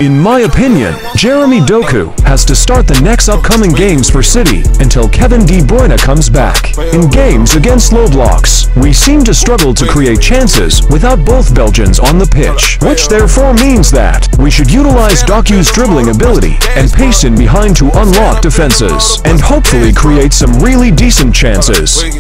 In my opinion, Jeremy Doku has to start the next upcoming games for City until Kevin De Bruyne comes back. In games against low blocks, we seem to struggle to create chances without both Belgians on the pitch, which therefore means that we should utilize Doku's dribbling ability and pace in behind to unlock defenses, and hopefully create some really decent chances.